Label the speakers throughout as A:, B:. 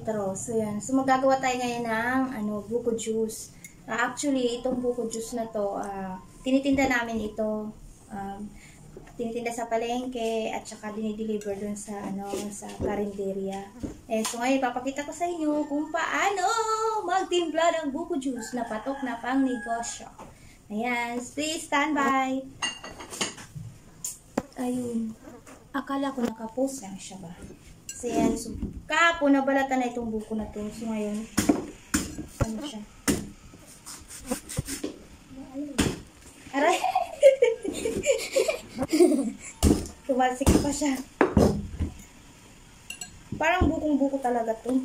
A: intro. So, yan. So, magagawa tayo ngayon ng buko juice. Actually, itong buko juice na to, tinitinda namin ito. Tinitinda sa palengke at saka dinideliver dun sa, sa karinderya. So, ngayon, papakita ko sa inyo kung paano magtimpla ng buko juice na patok na pang negosyo. Ayan. Please stand by. Ayun. Akala ko nakapost lang siya ba? So, yan. So, kahapon nabalatan na itong buko na to. So, ngayon, ano siya? Aray! Tumalsik pa siya. Parang bukong-buko talaga to.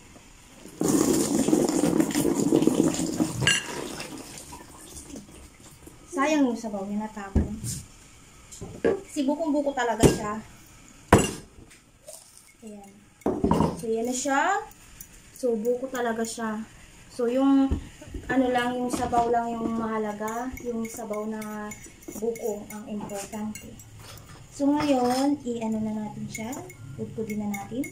A: Sayang yung sabaw, natapon. Kasi bukong-buko talaga siya. Ayan. So, yan na siya. So, buko talaga siya. So, yung yung sabaw lang yung mahalaga. Yung sabaw na buko ang importante. So, ngayon, na natin siya. Pudpudin na natin.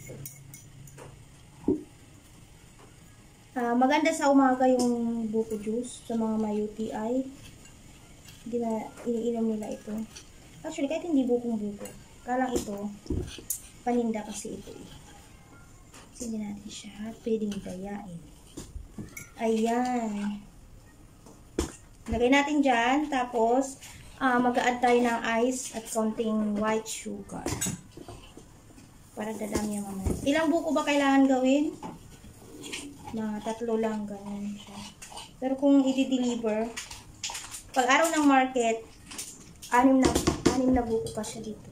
A: Maganda sa umaga yung buko juice sa mga may UTI. Hindi na iniinom nila ito. Actually, kahit hindi bukong-buko. Kalang ito, paninda kasi ito eh. Sige natin siya. Pwedeng dayain. Ayan. Lagay natin dyan. Tapos, mag-a-add tayo ng ice at konting white sugar. Para dadami yung mamaya. Ilang buko ba kailangan gawin? Mga 3 lang. Ganun siya. Pero kung i-deliver, pag araw ng market, 6 na buko pa siya dito.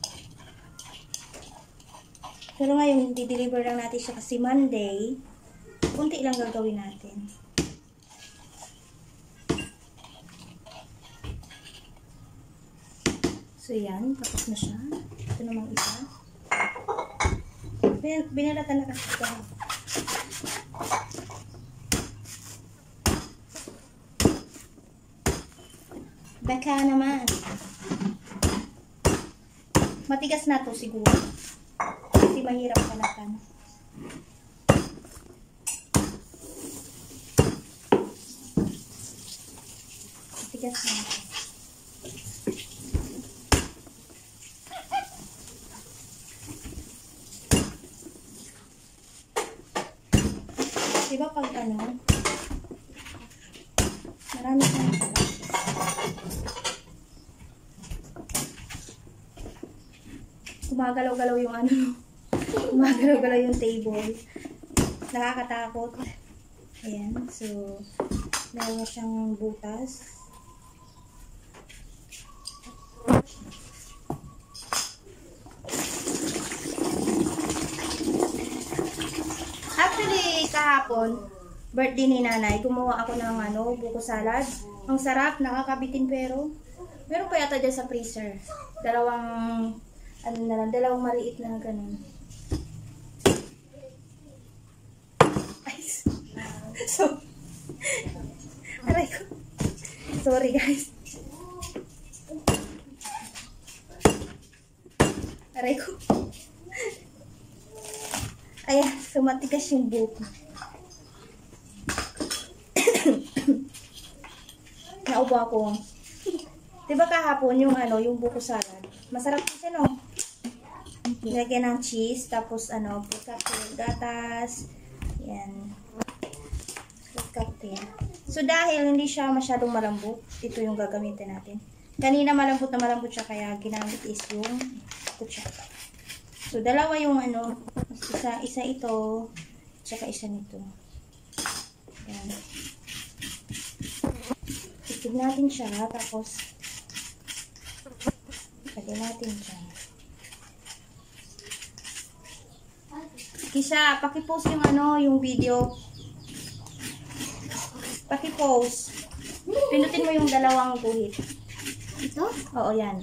A: Pero ngayon, di-deliver lang natin siya kasi Monday. Kunti lang gagawin natin. So, yan. Tapos na siya. Ito namang isa. Binalatan na kasi ito. Baka naman. Matigas na to siguro. Kasi mahirap kalatan. Matigas na to. Diba pag marami kang gumagalaw-galaw yung gumagalaw-galaw yung table. Nakakatakot. Ayan. So, meron siyang butas. Actually, kahapon, birthday ni nanay, kumuha ako ng buko salad. Ang sarap, nakakabitin pero meron pa yata dyan sa freezer. Dalawang maliit na ganun. Ay, so, aray ko. Sorry guys. Aray ko. Ayan, so matigas yung buko. Naubo ako. Diba kahapon yung yung buko salad? Masarap kasi no? Nilagyan ng cheese, tapos fruit gatas. Yan. Fruit cocktail. So dahil hindi siya masyadong malambot, ito yung gagamitin natin. Kanina malambot siya, kaya ginamit is yung kutsara. So dalawa yung isa ito, tsaka isa nito. Yan. Itig natin siya, tapos lagyan natin siya. Kisha, paki-post yung yung video. Paki-post. Pinutin mo yung dalawang guhit. Ito? Oo, yan.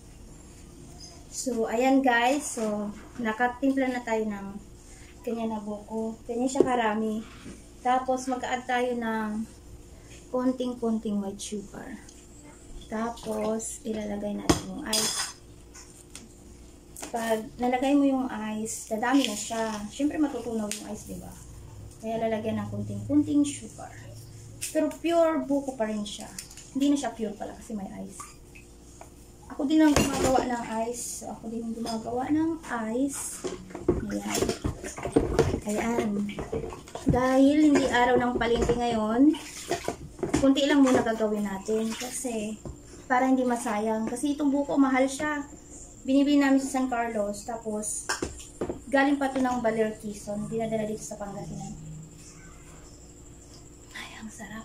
A: So, ayan guys. So, nakatimpla na tayo ng ganyan na buko. Ganyan siya karami. Tapos, mag-add tayo ng konting-konting white sugar. Tapos, ilalagay natin yung ice. pag nalagay mo yung ice, dadami na siya. Siyempre matutunaw yung ice, diba? Kaya lalagyan ng kunting-kunting sugar. Pero pure buko pa rin siya. Hindi na siya pure pala kasi may ice. Ako din ang gumagawa ng ice. So, ako din ang gumagawa ng ice. Ayan. Ayan. Dahil hindi araw ng palengke ngayon, kunti lang muna gagawin natin. Kasi, para hindi masayang. Kasi itong buko, mahal siya. Binibili namin sa San Carlos. Tapos, galing pa ito ng Baler, Quezon. Dinadala dito sa Pangasinan. Ay, ang sarap.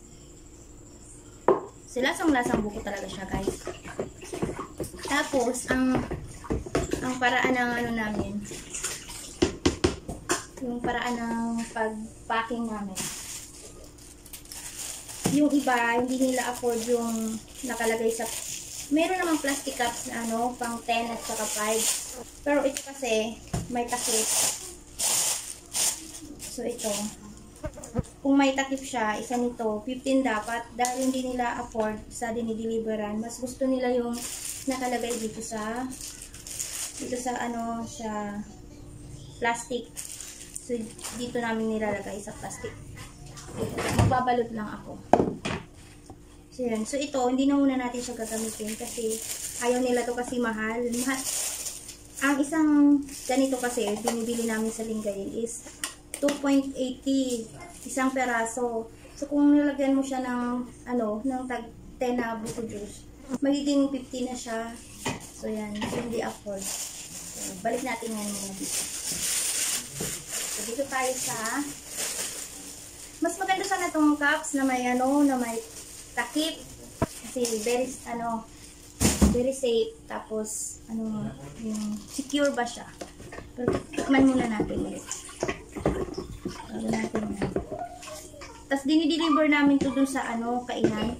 A: Lasang-lasang buko talaga siya, guys. Tapos, ang paraan ng ano namin, yung paraan ng pag-packing namin. Yung iba, hindi nila afford yung nakalagay sa, meron namang plastic cups na ano, pang 10 at saka 5. Pero ito kasi, may takip. So, ito. Kung may takip siya, isa nito, 15 dapat. Dahil hindi nila afford sa dinideliveran, mas gusto nila yung nakalagay dito sa ano, sa plastic. So, dito namin nilalagay sa plastic. Magbabalot lang ako. So, yun. So, ito, hindi na muna natin siya gagamitin kasi ayaw nila to kasi mahal. Ang isang ganito kasi, binibili namin sa Lingayen is 2.80 isang peraso. So, kung nilagyan mo siya ng, ano, ng tag 10 na buko juice, magiging 50 na siya. So, yan. So, hindi afford. So, balik natin yan muna dito. So, dito tayo sa, mas maganda sana itong cups na may, ano, na may takip. Kasi, very safe. Tapos, ano, yung secure ba siya. Pero, tikman muna natin ulit. Bago natin yan. Tapos, dinideliver namin to dun sa, ano, kainan.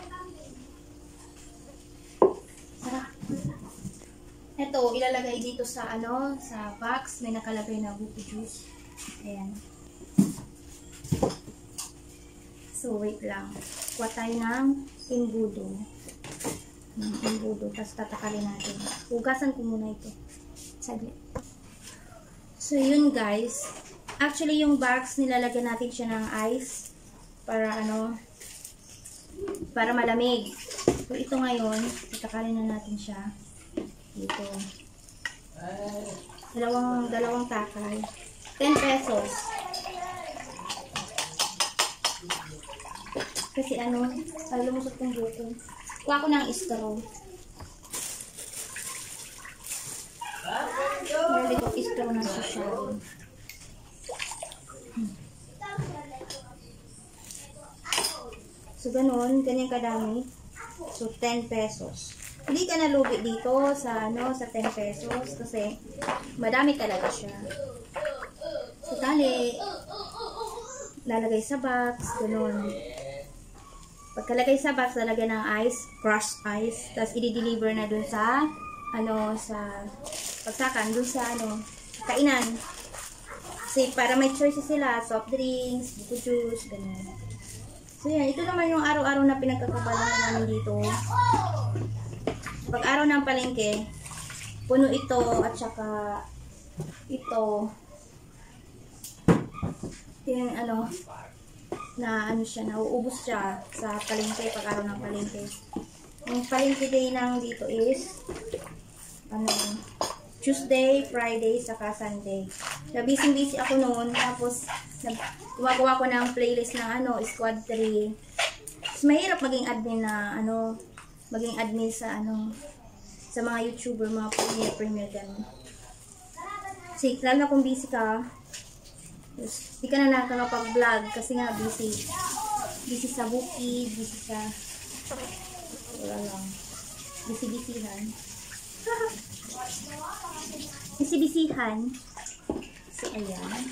A: Sarap. Ito, ilalagay dito sa, ano, sa box. May nakalagay na buko juice. Ayan. So, wait lang. Kuha tayo ng imbudo. Tapos, tatakalin natin. Hugasan ko muna ito. Saglit. So, yun guys. Actually, yung box, nilalagyan natin siya ng ice. Para, ano, para malamig. So, ito ngayon, tatakalin na natin siya. Dito. Dalawang takal. 10 pesos. Kasi ano, lumusot yung buko. Kuha ko ng straw. Meron dito straw ng social. So, ganyan kadami. So, 10 pesos. Hindi ka nalugi dito sa, ano, sa 10 pesos kasi madami talaga siya. So, tali, lalagay sa box, ganun. Pagkalagay sa box, lalagyan ng ice, crushed ice, tapos i-deliver na dun sa, ano, sa pagsakan, dun sa, ano, kainan. Kasi para may choices sila, soft drinks, buko juice, ganun. So, yan. Ito naman yung araw-araw na pinagkakabalan namin dito. Pag araw ng palengke, puno ito at saka ito. Yung ano, na ano siya, nauubos siya sa palengke pag araw ng palengke. Yung palengke day ng dito is, ano, Tuesday, Friday, saka Sunday. Busy ako noon. Tapos, gumagawa ko ng playlist ng ano, Squad 3. Tapos, mahirap maging admin na, ano, maging admin sa, ano, sa mga YouTuber, mga premier, gano'n. Kasi, lalo na kung busy ka, tapos, di ka na nakakapag-vlog kasi nga busy. Busy sa bukid, busy sa, wala lang, busy-busyhan. Bisi-bisihan. So, ayan.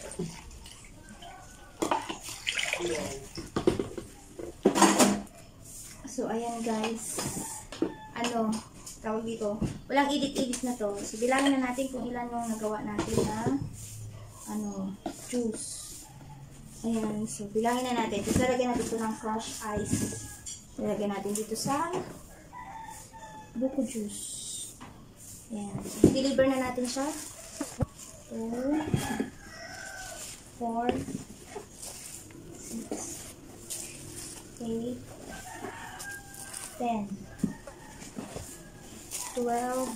A: So, ayan guys. Ano, tawag dito. Walang edit-edit na to. So, bilangin na natin kung ilan yung nagawa natin na ano, juice. Ayan. So, bilangin na natin. Tapos, lalagyan natin ito ng crushed ice. Lalagyan natin dito sa buko juice. Ayan. Deliver na natin siya. 2, 4, 6, 8, 10, 12,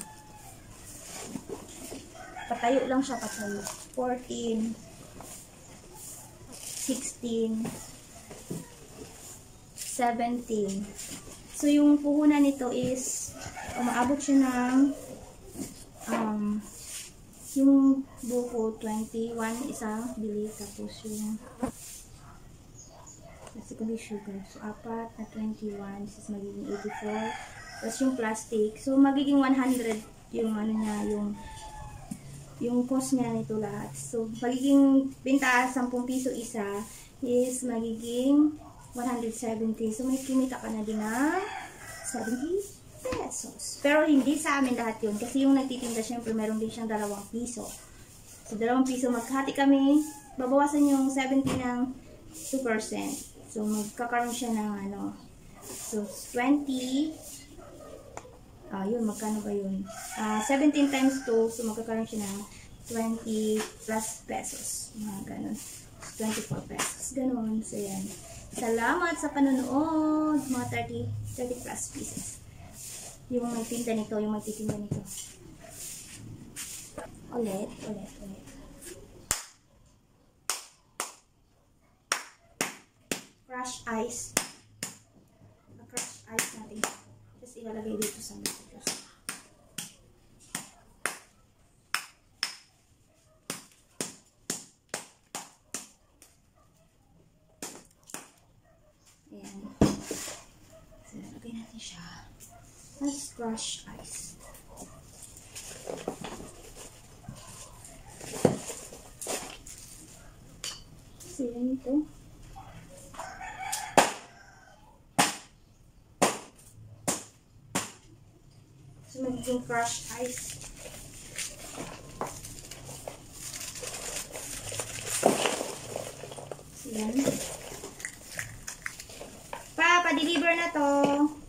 A: patayo lang siya, patayo. 14, 16, 17. So, yung puhunan nito is, umaabot siya ng, yung buko, 21, isang bili. Tapos yung, basically sugar. So, 4 na 21, this is magiging 84. Tapos yung plastic. So, magiging 100 yung ano niya, yung cost niya nito lahat. So, magiging binta 10 piso isa is magiging 170. So, may kumita ka na din ng 70 pesos. Pero hindi sa amin lahat yun. Kasi yung nagtitinda, syempre, meron din siyang 2 piso. So, 2 piso, maghati kami. Babawasan yung 70 ng 2%. So, magkakaroon siya ng ano. So, 20. Yun, magkano ba yun? 17 times 2. So, magkakaroon siya ng 20 plus pesos. Ganun. 24 pesos. Ganun. So, yan. Salamat sa panonood. Mga 30 plus pieces. Yung magtinda nito, yung magtitinda nito. Ulit. Crush ice. Crush ice natin. Tapos ilalagay dito sa mga. Ayan. So, ilalagay natin siya. Nice crush ice. So, yan ito. So, magiging crush ice. So, yan. Pa-deliver na to.